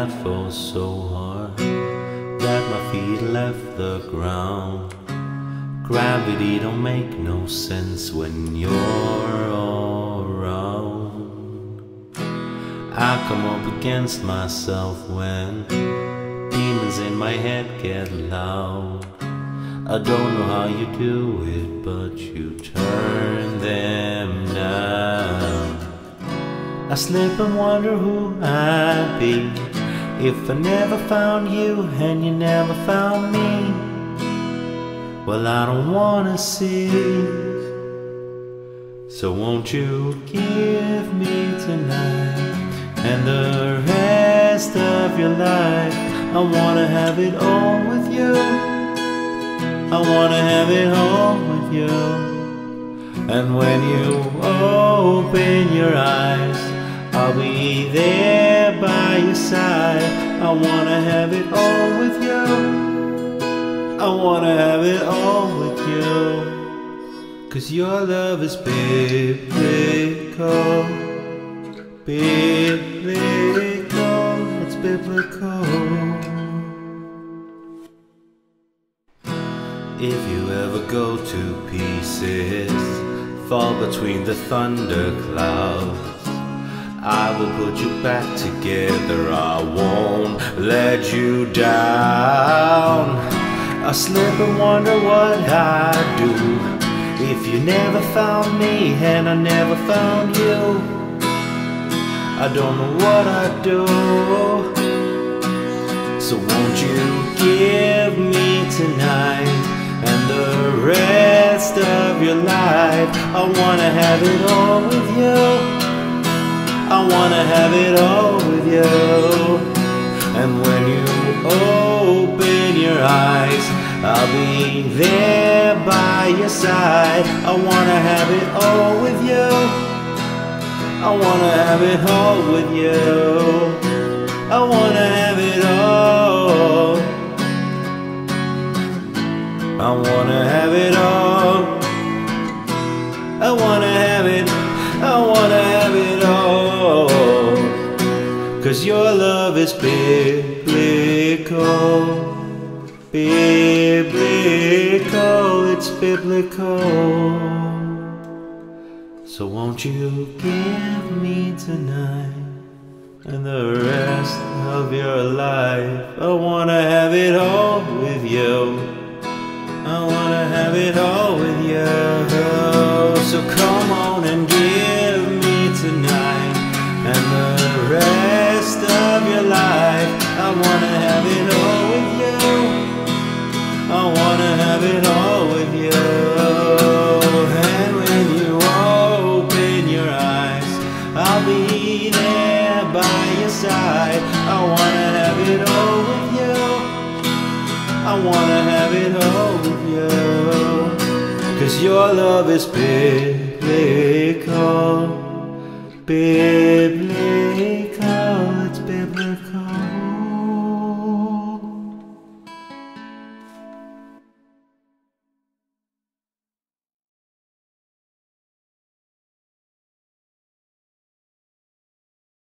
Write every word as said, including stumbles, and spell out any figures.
I'd fall so hard that my feet left the ground. Gravity don't make no sense when you're around. I come up against myself when demons in my head get loud. I don't know how you do it, but you turn them down. I sleep and wonder who I'd be if I never found you and you never found me. Well, I don't wanna see. So won't you give me tonight and the rest of your life? I wanna have it all with you. I wanna have it all with you. And when you open your eyes, I'll be there by your side. I wanna have it all with you. I wanna have it all with you. 'Cause your love is biblical. Biblical, it's biblical. If you ever go to pieces, fall between the thunderclouds, I will put you back together. I won't let you down. I slip and wonder what I'd do if you never found me and I never found you. I don't know what I'd do. So won't you give me tonight and the rest of your life? I wanna have it all with you. I wanna have it all with you. And when you open your eyes, I'll be there by your side. I wanna have it all with you. I wanna have it all with you. I wanna have it all. I wanna have it all. I wanna have it. I wanna have it all. 'Cause your love is biblical. Biblical, it's biblical. So won't you give me tonight and the rest of your life? I wanna have it all with you. I wanna have it all with you. So come on and give me tonight and the rest of your life. I wanna have it all with you. I wanna have it all with you. And when you open your eyes, I'll be there by your side. I wanna have it all with you. I wanna have it all with you. 'Cause your love is biblical. Biblical, it's biblical.